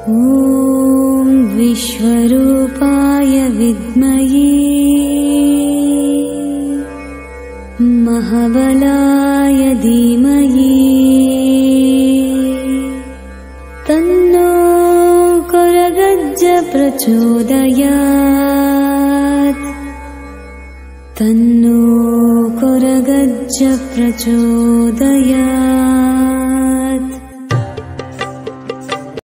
ॐ विश्वरूपाय विद्महे महाबलाय धीमहि तन्नो कोरगज्ज प्रचोदयात् तन्नो कोरगज्ज प्रचोदयात्।